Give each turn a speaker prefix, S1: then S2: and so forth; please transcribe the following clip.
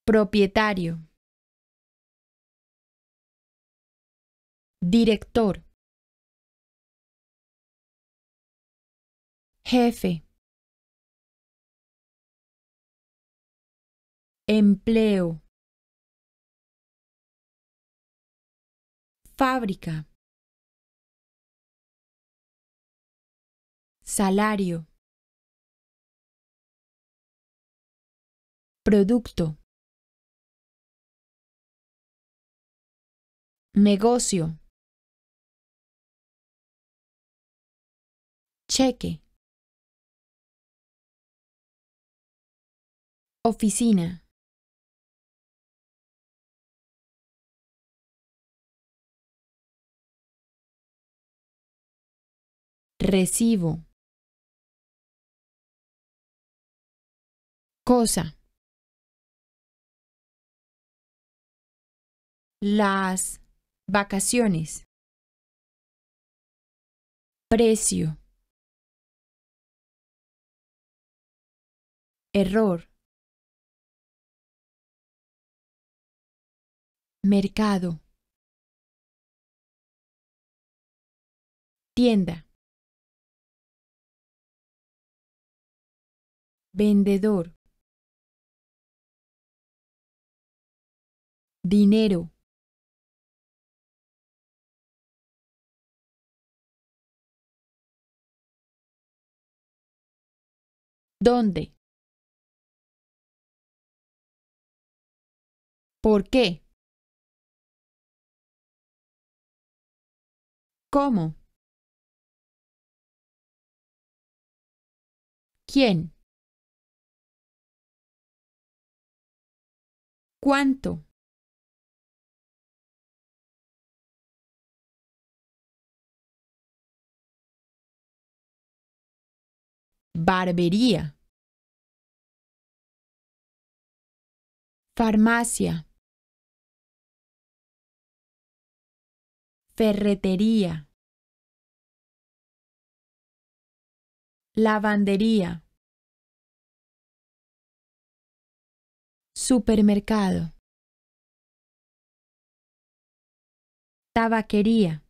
S1: propietario, director, jefe, empleo, fábrica, salario, producto, negocio, cheque, oficina, recibo, cosa, las vacaciones, precio, error, mercado, tienda, vendedor, dinero, ¿dónde? ¿Por qué? ¿Cómo? ¿Quién? ¿Cuánto? Barbería, farmacia, ferretería, lavandería, supermercado, tabaquería,